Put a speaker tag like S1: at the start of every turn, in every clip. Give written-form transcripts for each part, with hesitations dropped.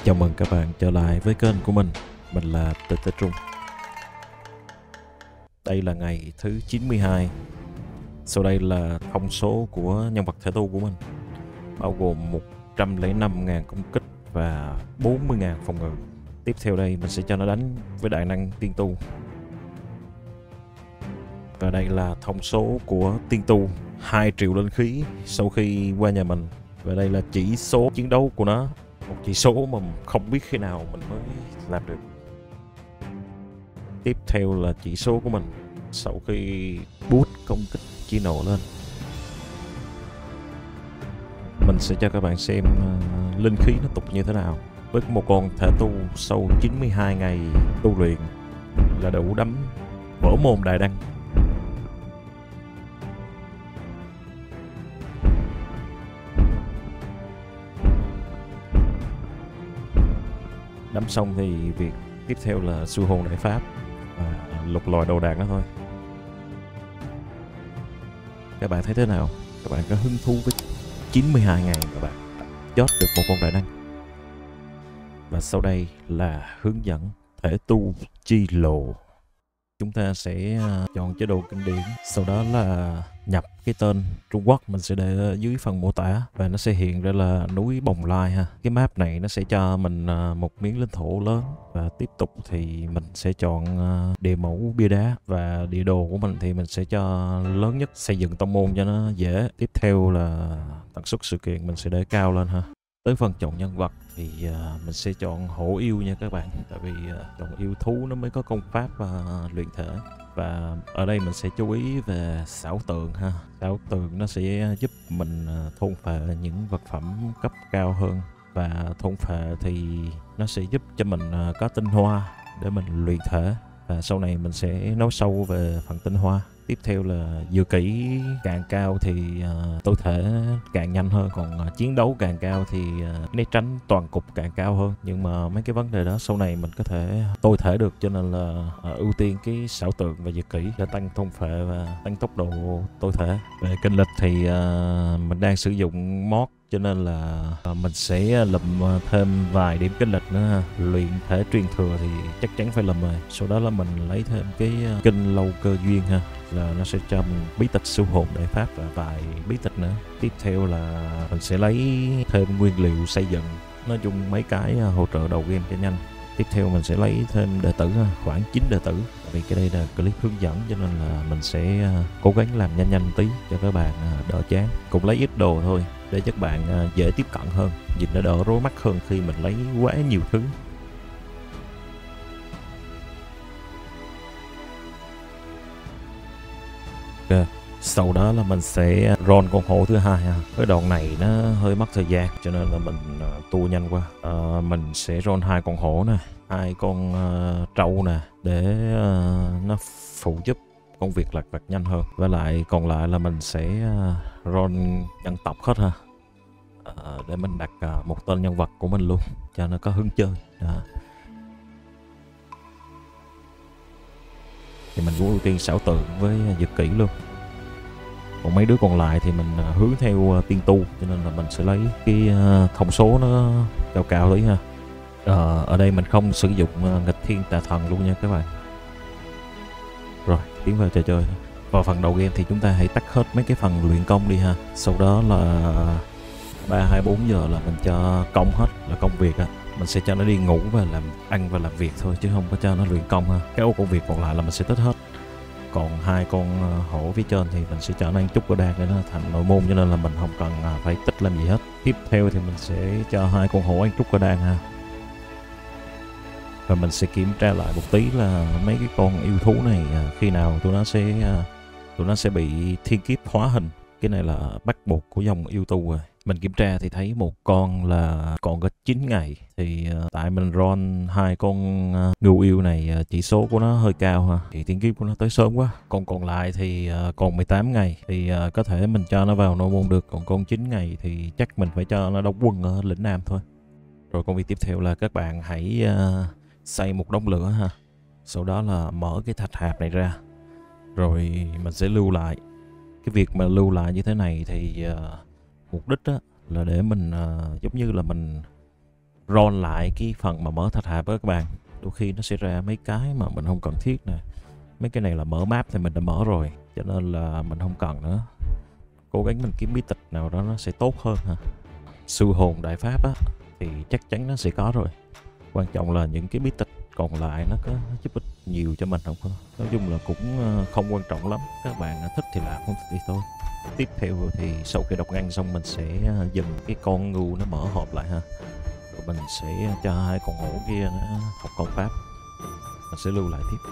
S1: Chào mừng các bạn trở lại với kênh của mình. Mình là TT Trung. Đây là ngày thứ 92. Sau đây là thông số của nhân vật thể tu của mình, bao gồm 105.000 công kích và 40.000 phòng ngự. Tiếp theo đây mình sẽ cho nó đánh với đại năng tiên tu. Và đây là thông số của tiên tu, 2 triệu linh khí sau khi qua nhà mình. Và đây là chỉ số chiến đấu của nó, một chỉ số mà không biết khi nào mình mới làm được. Tiếp theo là chỉ số của mình sau khi boost công kích chi nổ lên. Mình sẽ cho các bạn xem linh khí nó tục như thế nào. Với một con thể tu sau 92 ngày tu luyện là đủ đấm vỡ mồm đại đăng. Đấm xong thì việc tiếp theo là siêu hồn đại pháp và lục lọi đồ đạc đó thôi. Các bạn thấy thế nào? Các bạn có hứng thú với 92 ngày các bạn chốt được một con đại năng? Và sau đây là hướng dẫn thể tu chi lộ. Chúng ta sẽ chọn chế độ kinh điển, sau đó là nhập cái tên Trung Quốc, mình sẽ để ở dưới phần mô tả và nó sẽ hiện ra là núi Bồng Lai ha. Cái map này nó sẽ cho mình một miếng lãnh thổ lớn, và tiếp tục thì mình sẽ chọn địa mẫu bia đá, và địa đồ của mình thì mình sẽ cho lớn nhất, xây dựng tông môn cho nó dễ. Tiếp theo là tần suất sự kiện mình sẽ để cao lên ha. Tới phần chọn nhân vật thì mình sẽ chọn hổ yêu nha các bạn, tại vì chọn yêu thú nó mới có công pháp luyện thể. Và ở đây mình sẽ chú ý về xảo tượng ha. Xảo tượng nó sẽ giúp mình thôn phệ những vật phẩm cấp cao hơn, và thôn phệ thì nó sẽ giúp cho mình có tinh hoa để mình luyện thể. Và sau này mình sẽ nói sâu về phần tinh hoa. Tiếp theo là dự kỹ càng cao thì tối thể càng nhanh hơn, còn chiến đấu càng cao thì né tránh toàn cục càng cao hơn. Nhưng mà mấy cái vấn đề đó sau này mình có thể tối thể được, cho nên là ưu tiên cái xảo tượng và dự kỹ để tăng thôn phệ và tăng tốc độ tối thể. Về kinh lịch thì mình đang sử dụng mod, cho nên là mình sẽ lụm thêm vài điểm kinh lịch nữa. Luyện thể truyền thừa thì chắc chắn phải lụm rồi. Sau đó là mình lấy thêm cái kinh lâu cơ duyên ha, là nó sẽ cho mình bí tịch siêu hồn đại pháp và vài bí tịch nữa. Tiếp theo là mình sẽ lấy thêm nguyên liệu xây dựng, nói chung mấy cái hỗ trợ đầu game cho nhanh. Tiếp theo mình sẽ lấy thêm đệ tử, khoảng 9 đệ tử. Vì cái đây là clip hướng dẫn cho nên là mình sẽ cố gắng làm nhanh nhanh tí cho các bạn đỡ chán. Cũng lấy ít đồ thôi để các bạn dễ tiếp cận hơn, nhìn nó đỡ rối mắt hơn khi mình lấy quá nhiều thứ. Ok, sau đó là mình sẽ roll con hổ thứ hai ha. Cái đoạn này nó hơi mất thời gian cho nên là mình tua nhanh qua. Mình sẽ roll 2 con hổ nè, 2 con trâu nè, để nó phụ giúp công việc lặt vặt nhanh hơn. Và lại còn lại là mình sẽ roll nhân tộc hết ha, để mình đặt một tên nhân vật của mình luôn cho nó có hứng chơi đó. Thì mình cũng ưu tiên xảo tượng với dược kỹ luôn. Còn mấy đứa còn lại thì mình hướng theo tiên tu, cho nên là mình sẽ lấy cái thông số nó cao cao tí ha. Ở đây mình không sử dụng nghịch thiên tà thần luôn nha các bạn. Rồi, tiến vào trò chơi. Vào phần đầu game thì chúng ta hãy tắt hết mấy cái phần luyện công đi ha. Sau đó là 3, 2, 4 giờ là mình cho công hết là công việc á. Mình sẽ cho nó đi ngủ và làm ăn và làm việc thôi, chứ không có cho nó luyện công ha. Cái ô công việc còn lại là mình sẽ tích hết. Còn 2 con hổ phía trên thì mình sẽ cho nó ăn chút của đan để nó thành nội môn, cho nên là mình không cần phải tích làm gì hết. Tiếp theo thì mình sẽ cho 2 con hổ ăn chút của đan ha. Và mình sẽ kiểm tra lại một tí là mấy cái con yêu thú này khi nào tụi nó sẽ bị thiên kiếp hóa hình. Cái này là bắt buộc của dòng yêu tu rồi. Mình kiểm tra thì thấy một con là còn có 9 ngày. Thì tại mình roll 2 con ngưu yêu này chỉ số của nó hơi cao ha, thì thiên kiếp của nó tới sớm quá. Con còn lại thì còn 18 ngày thì có thể mình cho nó vào nội môn được. Còn con 9 ngày thì chắc mình phải cho nó đóng quân ở lĩnh Nam thôi. Rồi công việc tiếp theo là các bạn hãy xây một đống lửa ha. Sau đó là mở cái thạch hạp này ra, rồi mình sẽ lưu lại. Cái việc mà lưu lại như thế này thì mục đích là để mình giống như là mình roll lại cái phần mà mở thạch hạp với các bạn. Đôi khi nó sẽ ra mấy cái mà mình không cần thiết nè. Mấy cái này là mở map thì mình đã mở rồi, cho nên là mình không cần nữa. Cố gắng mình kiếm bí tịch nào đó nó sẽ tốt hơn ha. Sư hồn đại pháp á thì chắc chắn nó sẽ có rồi. Quan trọng là những cái bí tịch còn lại nó có giúp ích nhiều cho mình không thôi. Nói chung là cũng không quan trọng lắm. Các bạn thích thì làm, không thích thì thôi. Tiếp theo thì sau khi đọc ngang xong mình sẽ dừng cái con ngưu nó mở hộp lại ha. Rồi mình sẽ cho hai con hổ kia nó học công pháp. Mình sẽ lưu lại tiếp.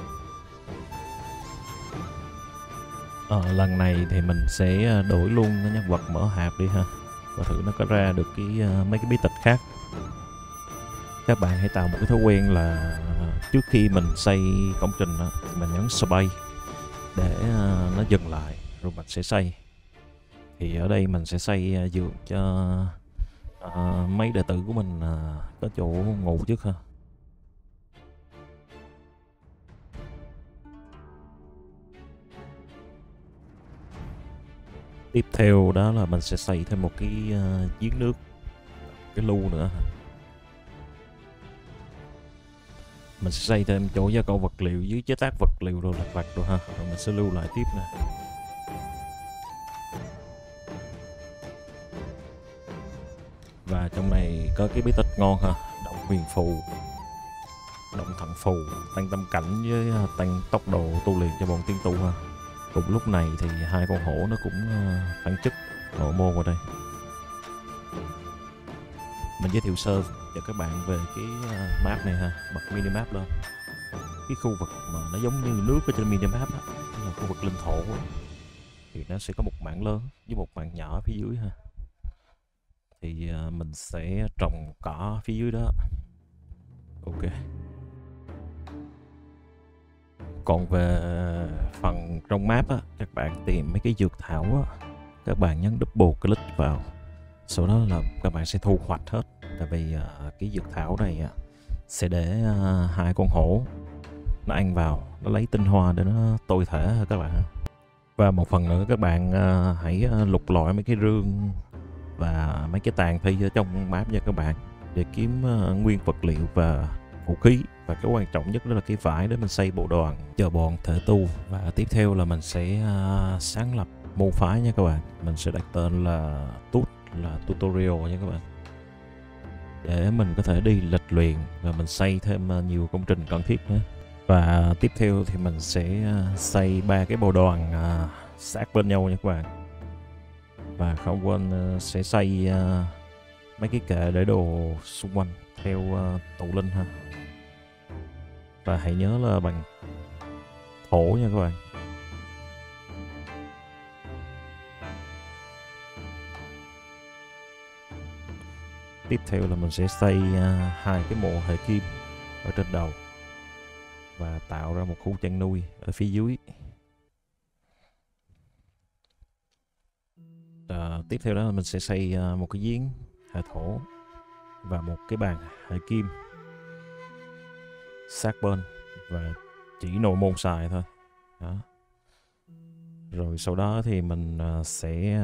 S1: Lần này thì mình sẽ đổi luôn cái nhân vật mở hạp đi ha. Coi thử nó có ra được mấy cái bí tịch khác. Các bạn hãy tạo một cái thói quen là trước khi mình xây công trình đó, thì mình nhấn space để nó dừng lại rồi mình sẽ xây. Thì ở đây mình sẽ xây giường cho mấy đệ tử của mình có chỗ ngủ trước ha. Tiếp theo đó là mình sẽ xây thêm một cái giếng nước, cái lu nữa. Mình sẽ xây thêm chỗ gia công vật liệu dưới chế tác vật liệu rồi lặt vặt rồi ha. Rồi mình sẽ lưu lại tiếp nè. Và trong này có cái bí tịch ngon ha. Động huyền phù, động thần phù, tăng tâm cảnh với tăng tốc độ tu luyện cho bọn tiên tu ha. Cùng lúc này thì hai con hổ nó cũng tăng chức nội môn vào đây. Mình giới thiệu sơ cho các bạn về cái map này ha. Bật minimap lên. Cái khu vực mà nó giống như nước ở trên minimap á, là khu vực linh thổ á, thì nó sẽ có một mảng lớn với một mảng nhỏ ở phía dưới ha. Thì mình sẽ trồng cỏ phía dưới đó. Ok. Còn về phần trong map á, các bạn tìm mấy cái dược thảo á, các bạn nhấn double click vào, sau đó là các bạn sẽ thu hoạch hết. Tại vì cái dược thảo này sẽ để hai con hổ nó ăn vào, nó lấy tinh hoa để nó tôi thể các bạn. Và một phần nữa các bạn hãy lục lọi mấy cái rương và mấy cái tàn thi ở trong map nha các bạn, để kiếm nguyên vật liệu và vũ khí. Và cái quan trọng nhất đó là cái vải để mình xây bộ đoàn cho bọn thể tu. Và tiếp theo là mình sẽ sáng lập môn phái nha các bạn. Mình sẽ đặt tên là Tut, là tutorial nha các bạn, để mình có thể đi lịch luyện và mình xây thêm nhiều công trình cần thiết nữa. Và tiếp theo thì mình sẽ xây 3 cái bộ đoàn sát bên nhau nha các bạn. Và không quên sẽ xây mấy cái kệ để đồ xung quanh theo tụ linh ha. Và hãy nhớ là bằng thổ nha các bạn. Tiếp theo là mình sẽ xây hai cái mộ hệ kim ở trên đầu và tạo ra một khu chăn nuôi ở phía dưới. Tiếp theo đó là mình sẽ xây một cái giếng hệ thổ và một cái bàn hệ kim sát bên, và chỉ nội môn xài thôi đó. Rồi sau đó thì mình sẽ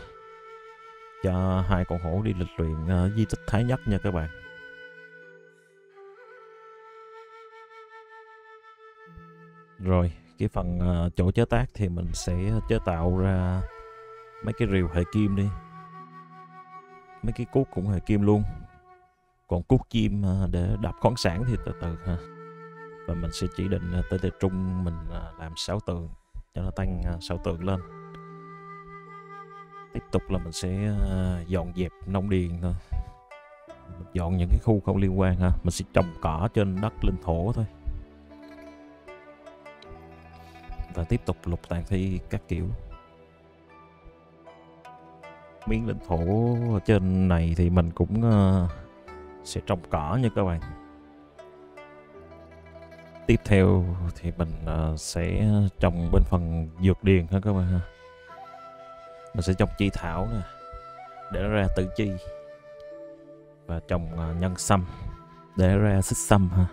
S1: cho hai con hổ đi lịch luyện di tích Thái Nhất nha các bạn. Rồi cái phần chỗ chế tác thì mình sẽ chế tạo ra mấy cái rìu hệ kim đi. Mấy cái cuốc cũng hệ kim luôn. Còn cuốc chim để đập khoáng sản thì từ từ ha. Và mình sẽ chỉ định tới trung mình làm 6 tường cho nó tăng 6 tường lên. Tiếp tục là mình sẽ dọn dẹp nông điền thôi. Mình dọn những cái khu không liên quan ha. Mình sẽ trồng cỏ trên đất linh thổ thôi. Và tiếp tục lục tàn thi các kiểu. Miếng lãnh thổ ở trên này thì mình cũng sẽ trồng cỏ nha các bạn. Tiếp theo thì mình sẽ trồng bên phần dược điền ha các bạn ha. Mình sẽ trồng chi thảo nè để nó ra tử chi, và trồng nhân sâm để ra xích sâm ha.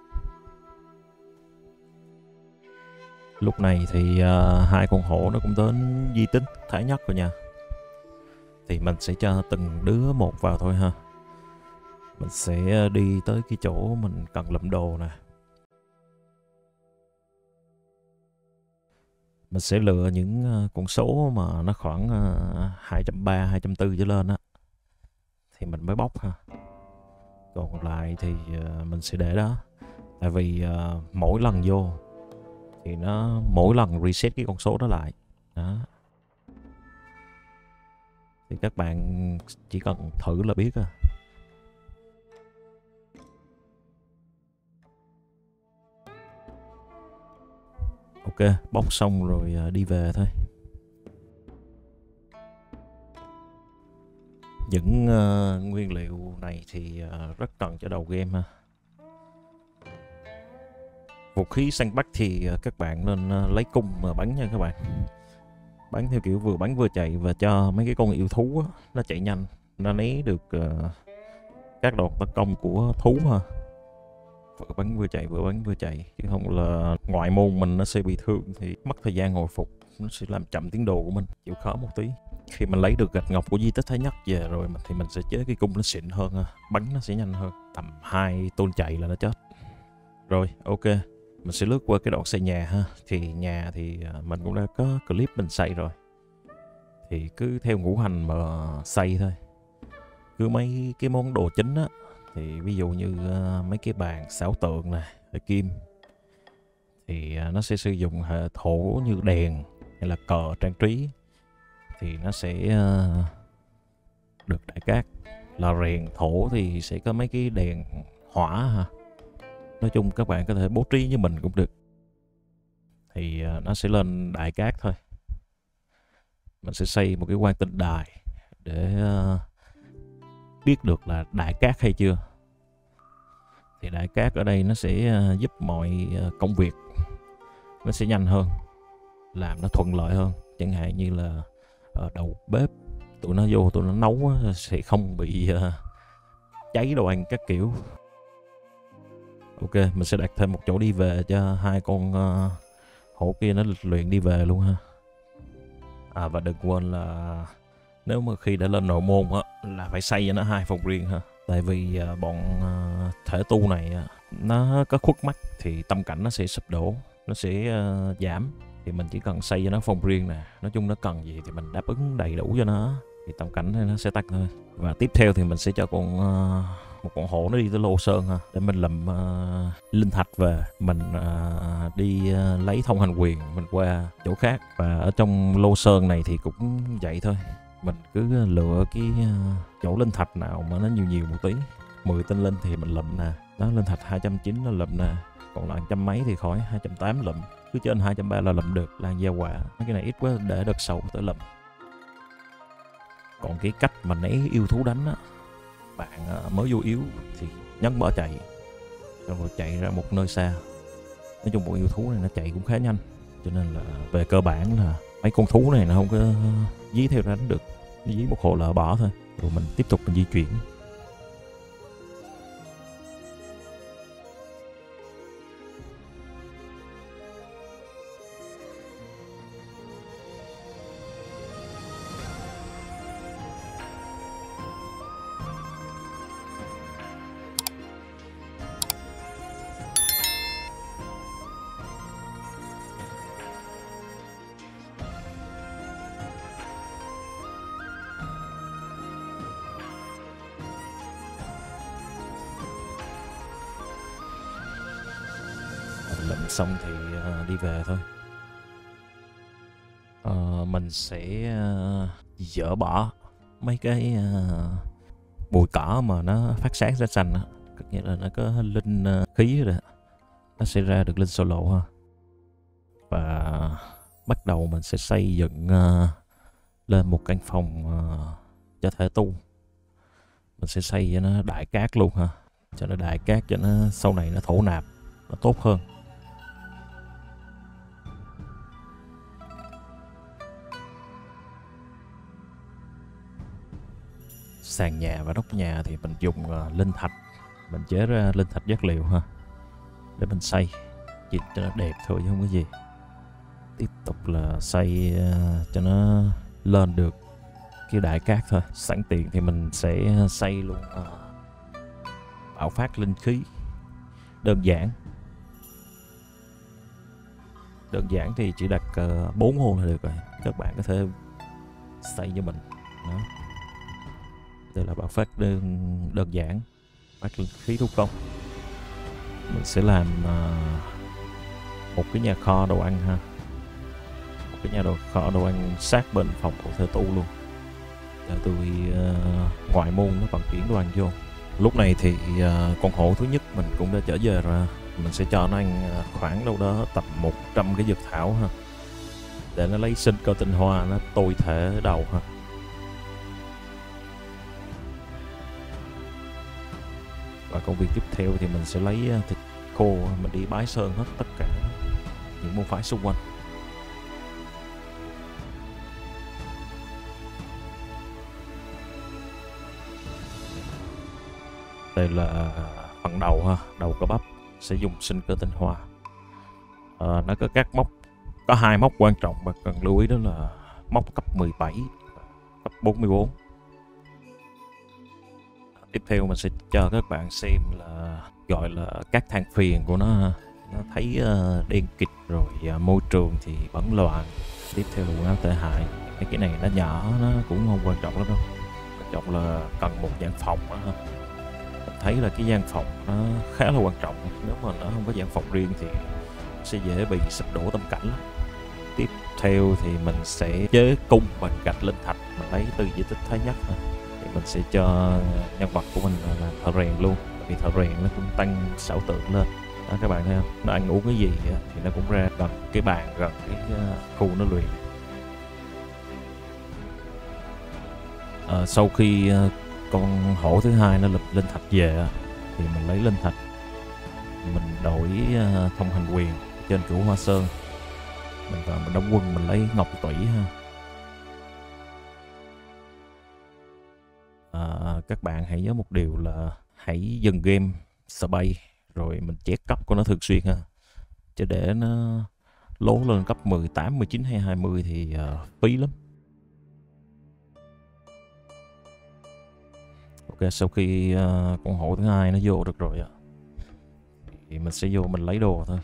S1: Lúc này thì hai con hổ nó cũng đến di tích Thái Nhất rồi nha. Thì mình sẽ cho từng đứa một vào thôi ha. Mình sẽ đi tới cái chỗ mình cần lụm đồ nè. Mình sẽ lựa những con số mà nó khoảng 230, 240 trở lên á thì mình mới bóc ha. Còn lại thì mình sẽ để đó. Tại vì mỗi lần vô thì nó mỗi lần reset cái con số đó lại. Đó. Thì các bạn chỉ cần thử là biết à. Ok, bóc xong rồi đi về thôi. Những nguyên liệu này thì rất cần cho đầu game ha. Vũ khí săn bắt thì các bạn nên lấy cung mà bắn nha các bạn. Bắn theo kiểu vừa bắn vừa chạy và cho mấy cái con yêu thú á, nó chạy nhanh, nó né được các đòn tấn công của thú ha. Vừa bắn vừa chạy, vừa bắn vừa chạy, chứ không là ngoại môn mình nó sẽ bị thương thì mất thời gian hồi phục, nó sẽ làm chậm tiến độ của mình, chịu khó một tí. Khi mình lấy được gạch ngọc của di tích Thái Nhất về rồi thì mình sẽ chế cái cung nó xịn hơn ha. Bắn nó sẽ nhanh hơn, tầm 2 tôn chạy là nó chết. Rồi ok, mình sẽ lướt qua cái đoạn xây nhà ha. Thì nhà thì mình cũng đã có clip mình xây rồi, thì cứ theo ngũ hành mà xây thôi. Cứ mấy cái món đồ chính á, thì ví dụ như mấy cái bàn xảo tượng nè, kim, thì nó sẽ sử dụng hệ thổ như đèn hay là cờ trang trí, thì nó sẽ được đại cát. Là rèn thổ thì sẽ có mấy cái đèn hỏa ha. Nói chung các bạn có thể bố trí như mình cũng được, thì nó sẽ lên đại cát thôi. Mình sẽ xây một cái quan tinh đài để biết được là đại cát hay chưa. Thì đại cát ở đây nó sẽ giúp mọi công việc nó sẽ nhanh hơn, làm nó thuận lợi hơn. Chẳng hạn như là đầu bếp tụi nó vô tụi nó nấu sẽ không bị cháy đồ ăn các kiểu. Ok, mình sẽ đặt thêm một chỗ đi về cho hai con hổ kia nó luyện đi về luôn ha. Và đừng quên là nếu mà khi đã lên nội môn á là phải xây cho nó 2 phòng riêng ha. Tại vì bọn thể tu này nó có khuất mắt thì tâm cảnh nó sẽ sụp đổ, nó sẽ giảm. Thì mình chỉ cần xây cho nó phòng riêng nè. Nói chung nó cần gì thì mình đáp ứng đầy đủ cho nó, thì tâm cảnh nó sẽ tắt thôi. Và tiếp theo thì mình sẽ cho một con hổ nó đi tới Lô Sơn ha, để mình làm linh thạch về. Mình đi lấy thông hành quyền mình qua chỗ khác. Và ở trong Lô Sơn này thì cũng vậy thôi. Mình cứ lựa cái chỗ linh thạch nào mà nó nhiều một tí. 10 tinh linh thì mình lụm nè. Đó, linh thạch 290 là lụm nè. Còn lại trăm mấy thì khỏi, 280 lụm. Cứ trên 230 là lụm được. Lan gia quả, mấy cái này ít quá để đợt sau tới lụm. Còn cái cách mà né yêu thú đánh á, bạn mới vô yếu thì nhấn bỏ chạy, rồi chạy ra một nơi xa. Nói chung bộ yêu thú này nó chạy cũng khá nhanh, cho nên là về cơ bản là mấy con thú này nó không có dí theo đánh được. Nó dí một hồi là bỏ thôi, rồi mình tiếp tục mình di chuyển. Lụm xong thì đi về thôi. Mình sẽ dỡ bỏ mấy cái bụi cỏ mà nó phát sáng ra xanh á, có nghĩa là nó có linh khí rồi, nó sẽ ra được linh solo ha. Và bắt đầu mình sẽ xây dựng lên một căn phòng cho thể tu. Mình sẽ xây cho nó đại cát luôn ha, cho nó đại cát, cho nó sau này nó thổ nạp nó tốt hơn. Sàn nhà và nóc nhà thì mình dùng linh thạch, mình chế ra linh thạch chất liệu ha, để mình xây nhìn cho nó đẹp thôi chứ không có gì. Tiếp tục là xây cho nó lên được cái đại cát thôi. Sẵn tiện thì mình sẽ xây luôn bạo phát linh khí. Đơn giản thì chỉ đặt 4 hồn là được rồi. Các bạn có thể xây cho mình đó. Đây là bạo phát đơn giản, phát linh khí thủ công. Mình sẽ làm một cái nhà kho đồ ăn ha, một cái nhà kho đồ ăn sát bên phòng của thợ tu luôn, để tôi ngoại môn nó vận chuyển đồ ăn vô. Lúc này thì con hổ thứ nhất mình cũng đã trở về rồi. Mình sẽ cho nó ăn khoảng đâu đó tầm 100 cái dược thảo ha, để nó lấy sinh cơ tinh hoa, nó tôi thể đầu ha. Và công việc tiếp theo thì mình sẽ lấy thịt khô, mình đi bái sơn hết tất cả những môn phái xung quanh. Đây là phần đầu ha, đầu cơ bắp sẽ dùng sinh cơ tinh hoa. Nó có các mốc, có 2 mốc quan trọng mà cần lưu ý, đó là mốc cấp 17, cấp 44. Tiếp theo mình sẽ cho các bạn xem là gọi là các than phiền của nó thấy đen kịt rồi, môi trường thì bẩn loạn. Tiếp theo là quần áo tệ hại. Cái này nó nhỏ, nó cũng không quan trọng lắm đâu. Quan trọng là cần một gian phòng đó ha. Mình thấy là cái gian phòng nó khá là quan trọng. Nếu mà nó không có gian phòng riêng thì sẽ dễ bị sụp đổ tâm cảnh lắm. Tiếp theo thì mình sẽ chế cung bằng gạch linh thạch, mình lấy từ di tích Thái Nhất ha. Thì mình sẽ cho nhân vật của mình là thợ rèn luôn, vì thợ rèn nó cũng tăng xảo tượng lên đó, các bạn thấy không? Nó ăn uống cái gì thì nó cũng ra gần cái bàn, gần cái khu nó luyện. Sau khi con hổ thứ hai nó lập linh thạch về thì mình lấy linh thạch, mình đổi thông hành quyền trên cửu Hoa Sơn, mình vào mình đóng quân, mình lấy ngọc tủy ha. Các bạn hãy nhớ một điều là hãy dừng game sợ bay rồi mình check cấp của nó thường xuyên ha, chứ để nó lố lên cấp 18, 19 hay 20 thì phí lắm. Ok, sau khi con hổ thứ hai nó vô được rồi thì mình sẽ vô mình lấy đồ thôi.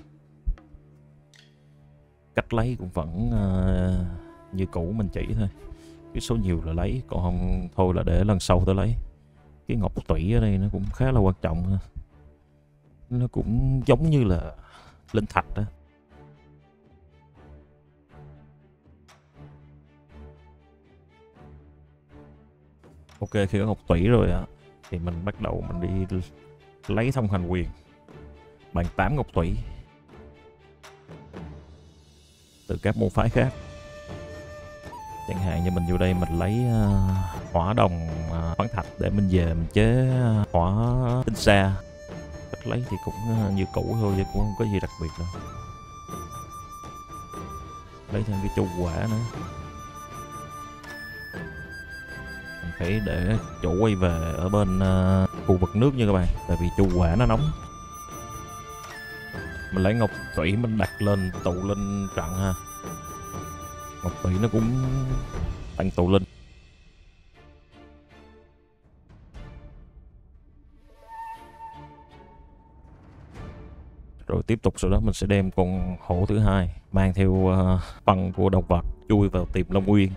S1: Cách lấy cũng vẫn như cũ mình chỉ thôi, cái số nhiều là lấy, còn không thôi là để lần sau tôi lấy. Cái ngọc tủy ở đây nó cũng khá là quan trọng ha, nó cũng giống như là linh thạch đó. Ok, khi có ngọc tủy rồi thì mình bắt đầu mình đi lấy thông hành quyền bằng 8 ngọc tủy từ các môn phái khác. Chẳng hạn như mình vô đây mình lấy hỏa đồng khoáng thạch để mình về mình chế hỏa tinh xa. Cách lấy thì cũng như cũ thôi, chứ cũng không có gì đặc biệt đâu. Lấy thêm cái chu quả nữa. Mình phải để chủ quay về ở bên khu vực nước nha các bạn, tại vì chu quả nó nóng. Mình lấy ngọc thủy mình đặt lên tụ linh trận ha. Ngọc thủy nó cũng tăng tụ linh. Rồi tiếp tục sau đó mình sẽ đem con hổ thứ hai mang theo phần của động vật chui vào tiềm Long Uyên.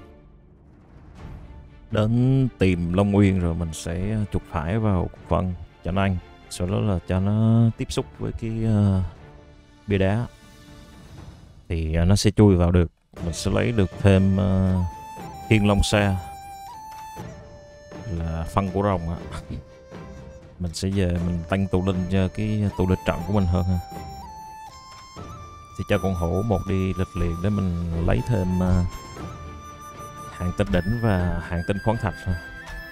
S1: Đến tìm Long Uyên rồi mình sẽ chuột phải vào phần cho nó ăn, sau đó là cho nó tiếp xúc với cái bia đá thì nó sẽ chui vào được. Mình sẽ lấy được thêm Thiên Long Sa là phân của rồng mình sẽ về mình tăng tụ linh cho cái tụ linh trận của mình hơn ha. Thì cho con hổ một đi lịch liền để mình lấy thêm hàng tinh đỉnh và hàng tinh khoáng thạch ha.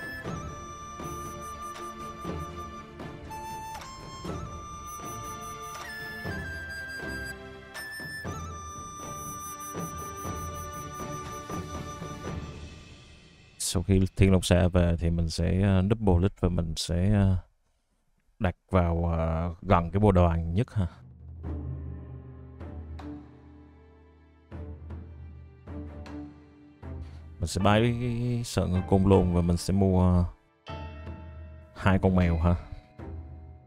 S1: Sau khi Thiên Long Sa về thì mình sẽ double list và mình sẽ đặt vào gần cái bộ đoàn nhất ha. Mình sẽ bái cái sợ ngư côn luôn và mình sẽ mua 2 con mèo ha.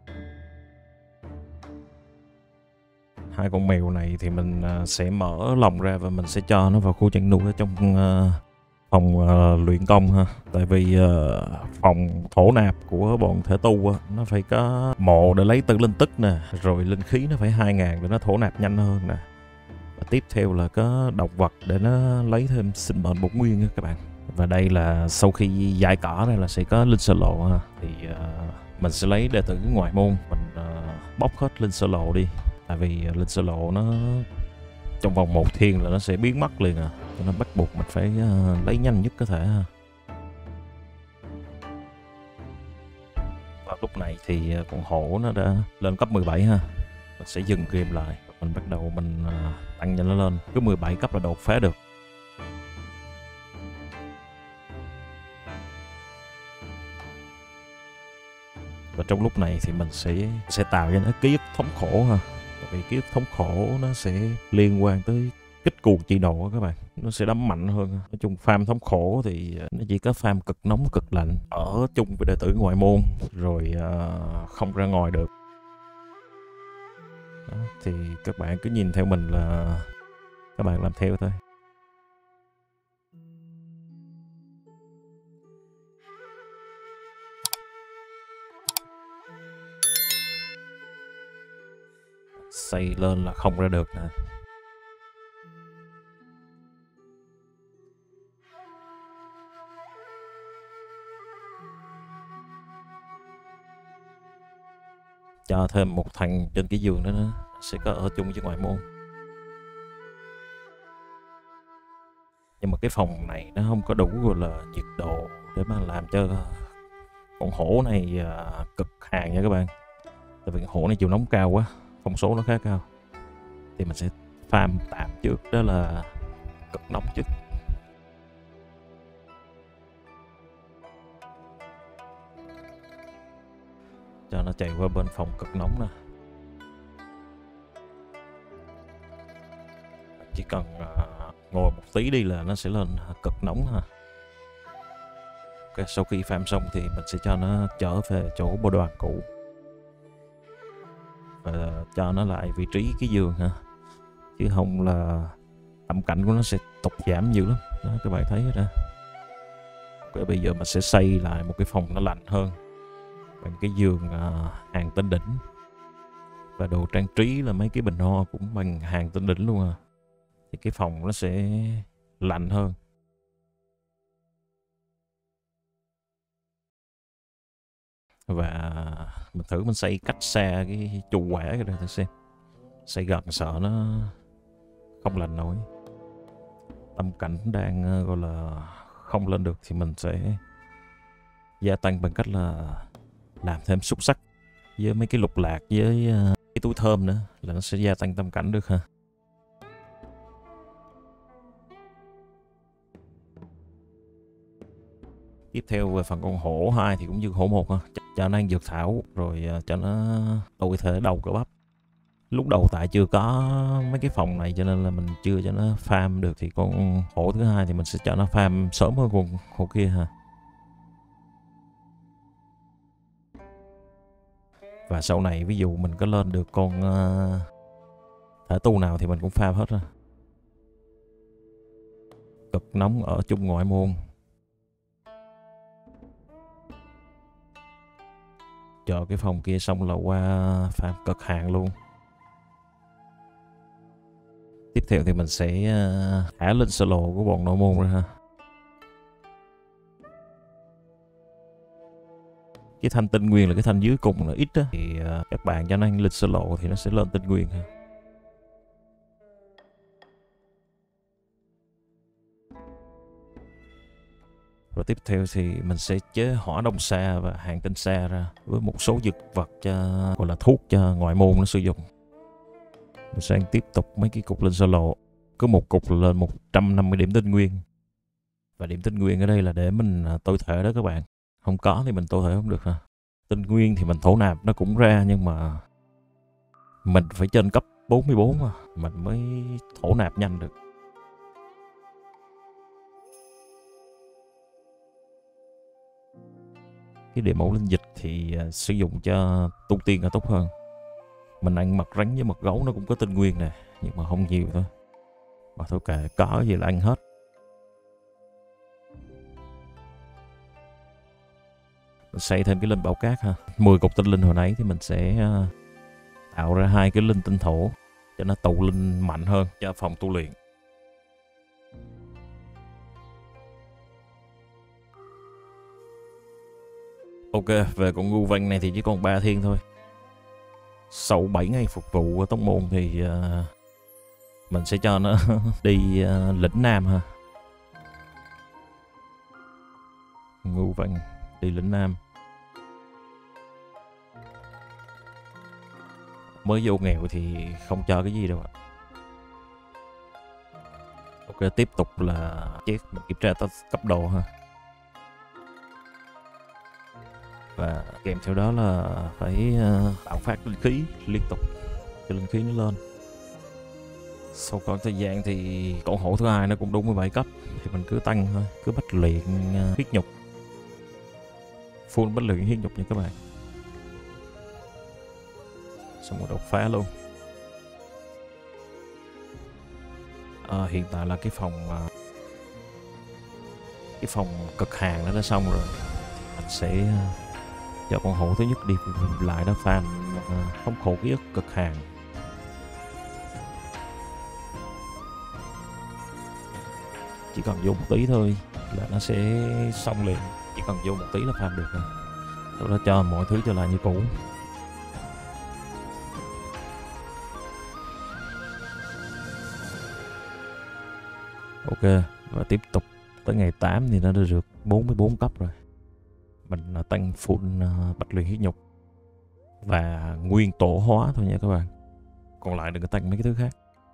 S1: hai con mèo này thì mình sẽ mở lồng ra và mình sẽ cho nó vào khu chăn nuôi ở trong phòng luyện công ha. Tại vì phòng thổ nạp của bọn thể tu nó phải có mộ để lấy tử linh tức nè, rồi linh khí nó phải 2.000 để nó thổ nạp nhanh hơn nè. Và tiếp theo là có động vật để nó lấy thêm sinh mệnh bổn nguyên các bạn. Và đây là sau khi giải cỏ đây là sẽ có linh sơ lộ ha. Thì mình sẽ lấy đệ tử ngoại môn, mình bóc hết linh sơ lộ đi. Tại vì linh sơ lộ nó trong vòng 1 thiên là nó sẽ biến mất liền cho nên bắt buộc mình phải lấy nhanh nhất có thể ha. Và lúc này thì con hổ nó đã lên cấp 17 ha. Mình sẽ dừng game lại, mình bắt đầu mình tăng cho nó lên, cứ 17 cấp là đột phá được. Và trong lúc này thì mình sẽ tạo cho nó ký ức thống khổ ha. Tại vì ký ức thống khổ nó sẽ liên quan tới kích cuồng chi nộ các bạn, nó sẽ đấm mạnh hơn. Nói chung farm thống khổ thì nó chỉ có farm cực nóng cực lạnh, ở chung với đệ tử ngoại môn rồi không ra ngoài được. Đó, thì các bạn cứ nhìn theo mình là các bạn làm theo thôi. Xây lên là không ra được nè. Cho thêm một thằng trên cái giường đó nữa, sẽ có ở chung với ngoại môn. Nhưng mà cái phòng này nó không có đủ gọi là nhiệt độ để mà làm cho con hổ này cực hàng nha các bạn. Tại vì con hổ này chịu nóng cao quá, thông số nó khá cao. Thì mình sẽ farm tạm trước, đó là cực nóng trước. Cho nó chạy qua bên phòng cực nóng nè. Chỉ cần ngồi một tí đi là nó sẽ lên cực nóng ha. Okay, sau khi farm xong thì mình sẽ cho nó trở về chỗ bộ đoàn cũ và cho nó lại vị trí cái giường ha, chứ không là tầm cảnh của nó sẽ tụt giảm dữ lắm đó, các bạn thấy đó. Okay, bây giờ mình sẽ xây lại một cái phòng nó lạnh hơn bằng cái giường hàng tinh đỉnh, và đồ trang trí là mấy cái bình hoa cũng bằng hàng tinh đỉnh luôn thì cái phòng nó sẽ lạnh hơn. Và mình thử mình xây cách xa cái trụ quả cái đây thử xem. Xây gần sợ nó không lạnh nổi. Tâm cảnh đang gọi là không lên được thì mình sẽ gia tăng bằng cách là làm thêm xúc xắc với mấy cái lục lạc với cái túi thơm nữa, là nó sẽ gia tăng tâm cảnh được ha. Tiếp theo về phần con hổ 2 thì cũng như hổ 1 ha, cho nó ăn dược thảo rồi cho nó đổi thể đầu cơ bắp. Lúc đầu tại chưa có mấy cái phòng này cho nên là mình chưa cho nó farm được, thì con hổ thứ 2 thì mình sẽ cho nó farm sớm hơn con hổ kia ha. Và sau này ví dụ mình có lên được con thể tu nào thì mình cũng farm hết ha. Cực nóng ở chung ngoại môn. Chờ cái phòng kia xong là qua farm cực hạn luôn. Tiếp theo thì mình sẽ thả lên solo của bọn nội môn ra ha. Cái thanh tinh nguyên là cái thanh dưới cùng là ít á, thì các bạn cho nó ăn lên solo thì nó sẽ lên tinh nguyên ha. Rồi tiếp theo thì mình sẽ chế hỏa đông sa và hàng tinh sa ra với một số dược vật cho gọi là thuốc cho ngoại môn nó sử dụng. Mình sẽ tiếp tục mấy cái cục lên solo. Cứ một cục là lên 150 điểm tinh nguyên. Và điểm tinh nguyên ở đây là để mình tối thể đó các bạn. Không có thì mình tối thể không được ha. Tinh nguyên thì mình thổ nạp nó cũng ra, nhưng mà mình phải trên cấp 44 mà mình mới thổ nạp nhanh được. Cái địa mẫu linh dịch thì sử dụng cho tu tiên là tốt hơn. Mình ăn mật rắn với mật gấu nó cũng có tinh nguyên nè, nhưng mà không nhiều thôi. Mà thôi kệ, có gì là ăn hết. Mình xây thêm cái linh bảo cát ha. 10 cục tinh linh hồi nãy thì mình sẽ tạo ra 2 cái linh tinh thổ cho nó tụ linh mạnh hơn cho phòng tu luyện. Ok, về con ngu văn này thì chỉ còn 3 thiên thôi. Sau 7 ngày phục vụ ở tông môn thì mình sẽ cho nó đi lĩnh Nam ha. Ngu văn đi lĩnh Nam. Mới vô nghèo thì không cho cái gì đâu ạ. Ok, tiếp tục là mình kiểm tra cấp độ ha. Và kèm theo đó là phải bạo phát linh khí liên tục cho linh khí nó lên. Sau khoảng thời gian thì con hổ thứ hai nó cũng đúng 17 cấp thì mình cứ tăng thôi, cứ bách luyện huyết nhục, full bách luyện huyết nhục nha các bạn. Xong rồi đột phá luôn. Hiện tại là cái phòng cực hàng nó đã xong rồi. Mình sẽ cho con hổ thứ nhất đi lại đó farm không khổ ký ức cực hàng. Chỉ cần vô một tí thôi là nó sẽ xong liền. Chỉ cần vô một tí là farm được rồi. Sau đó cho mọi thứ trở lại như cũ. Ok, và tiếp tục tới ngày 8 thì nó đã được 44 cấp rồi. Mình tăng full bạch luyện huyết nhục và nguyên tổ hóa thôi nha các bạn. Còn lại đừng có tăng mấy cái thứ khác.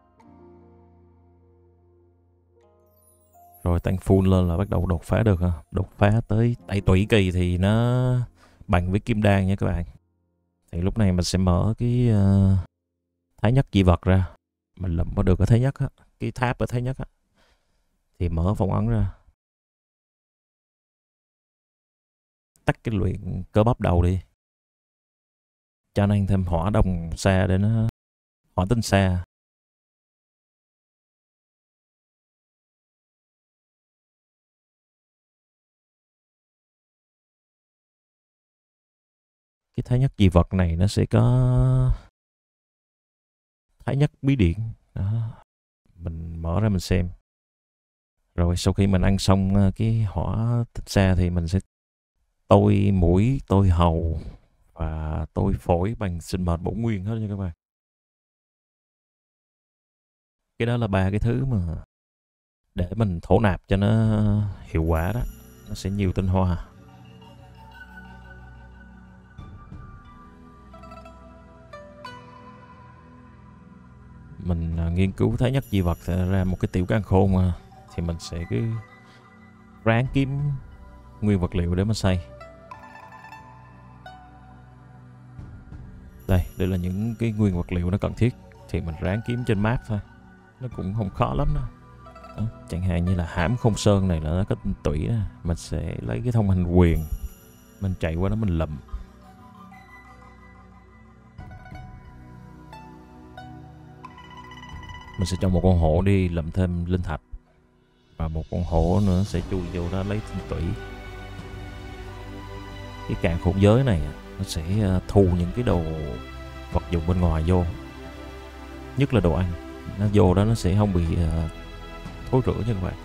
S1: Rồi tăng full lên là bắt đầu đột phá được ha. Đột phá tới tại tủy kỳ thì nó bằng với kim đan nha các bạn. Thì lúc này mình sẽ mở cái thái nhất dị vật ra. Mình lụm có được cái thái nhất á, cái tháp ở thái nhất á. Thì mở phong ấn ra. Tắt cái luyện cơ bắp đầu đi. Cho nên thêm hỏa đồng xa để nó hỏa tinh xa. Cái thái nhất dị vật này nó sẽ có thái nhất bí điện đó. Mình mở ra mình xem. Rồi sau khi mình ăn xong cái hỏa tinh xa thì mình sẽ tôi mũi, tôi hầu và tôi phổi bằng sinh mệnh bổn nguyên hết nha các bạn. Cái đó là 3 cái thứ mà để mình thổ nạp cho nó hiệu quả đó. Nó sẽ nhiều tinh hoa. Mình nghiên cứu thái nhất dị vật ra một cái tiểu càn khôn mà. Thì mình sẽ cứ ráng kiếm nguyên vật liệu để mà xây. Đây là những cái nguyên vật liệu nó cần thiết. Thì mình ráng kiếm trên map thôi. Nó cũng không khó lắm đâu. Chẳng hạn như là hãm không sơn này là nó có tinh tủy đó. Mình sẽ lấy cái thông hành quyền. Mình chạy qua đó mình lụm. Mình sẽ cho một con hổ đi lụm thêm linh thạch. Và một con hổ nữa sẽ chui vô đó lấy tinh tủy. Cái càn khôn giới này nó sẽ thu những cái đồ vật dụng bên ngoài vô. Nhất là đồ ăn. Nó vô đó nó sẽ không bị thối rữa nha các bạn.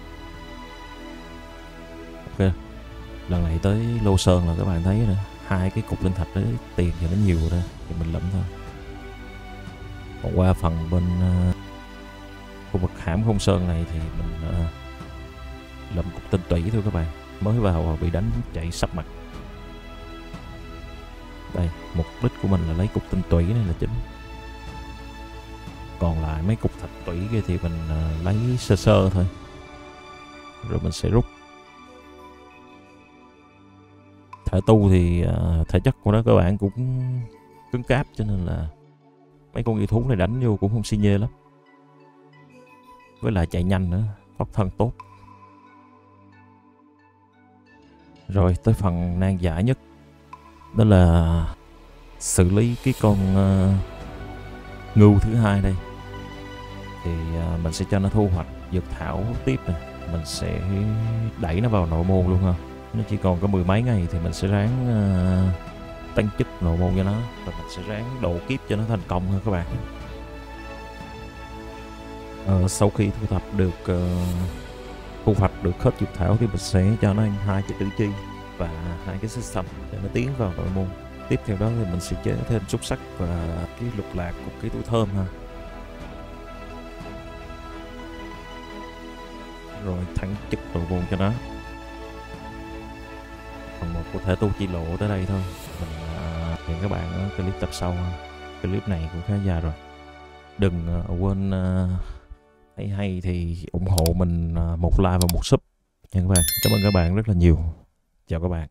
S1: Ok. Lần này tới Lô Sơn là các bạn thấy rồi. 2 cái cục linh thạch đấy tiền thì nó nhiều rồi đó. Thì mình lụm thôi. Còn qua phần bên khu vực hãm không sơn này thì mình lụm cục tinh tủy thôi các bạn. Mới vào bị đánh chạy sắp mặt. Đây, mục đích của mình là lấy cục tinh tủy này là chính. Còn lại mấy cục thạch tủy kia thì mình lấy sơ sơ thôi. Rồi mình sẽ rút. Thể tu thì thể chất của nó các bạn cũng cứng cáp, cho nên là mấy con yêu thú này đánh vô cũng không xi nhê lắm. Với lại chạy nhanh nữa, thoát thân tốt. Rồi tới phần nan giải nhất. Đó là xử lý cái con ngưu thứ hai đây thì mình sẽ cho nó thu hoạch dược thảo tiếp nè. Mình sẽ đẩy nó vào nội môn luôn ha. Nó chỉ còn có 10 mấy ngày thì mình sẽ ráng tăng chức nội môn cho nó, và mình sẽ ráng độ kiếp cho nó thành công ha các bạn. Sau khi thu thập được thu hoạch được hết dược thảo thì mình sẽ cho nó ăn 2 cái tử chi và 2 cái xích sầm để nó tiến vào nội môn. Tiếp theo đó thì mình sẽ chế thêm xúc sắc và cái lục lạc của cái túi thơm ha. Rồi thẳng chức nội môn cho nó. Phần một của thể tu chi lộ tới đây thôi. Mình hẹn các bạn ở clip tập sau ha. Clip này cũng khá dài rồi. Đừng quên thấy hay thì ủng hộ mình một like và một sub nha các bạn. Cảm ơn các bạn rất là nhiều. Chào các bạn.